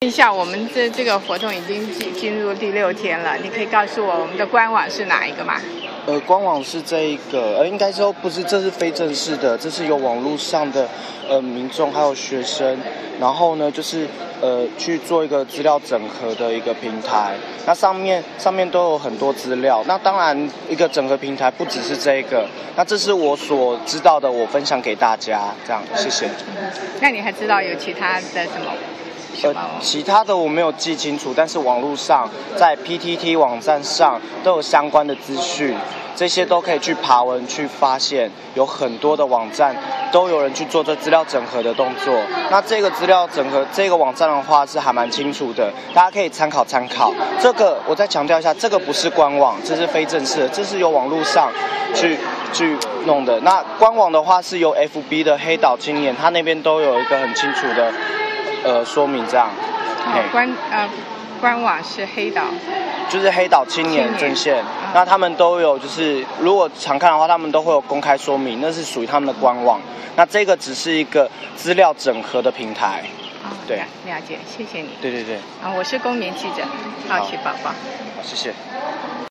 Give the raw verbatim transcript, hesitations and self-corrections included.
一下，我们这这个活动已经进进入第六天了，你可以告诉我我们的官网是哪一个吗？ 呃，官网是这一个，呃，应该说不是，这是非正式的，这是由网络上的呃民众还有学生，然后呢就是呃去做一个资料整合的一个平台，那上面上面都有很多资料，那当然一个整合平台不只是这一个，那这是我所知道的，我分享给大家，这样，谢谢。 那你还知道有其他的什么？ 呃，其他的我没有记清楚，但是网络上在 P T T 网站上都有相关的资讯，这些都可以去爬文去发现，有很多的网站都有人去做这资料整合的动作。那这个资料整合这个网站的话是还蛮清楚的，大家可以参考参考。这个我再强调一下，这个不是官网，这是非正式的，这是由网络上去去弄的。那官网的话是由 F B 的黑岛青年，他那边都有一个很清楚的。呃，说明这样。 哦，官呃，官网是黑岛， 就是黑岛青年阵线。嗯、那他们都有，就是如果常看的话，他们都会有公开说明，那是属于他们的官网。那这个只是一个资料整合的平台。 哦， 对， 了解，谢谢你。 对对对。 啊，我是公民记者，好奇宝宝。 好，谢谢。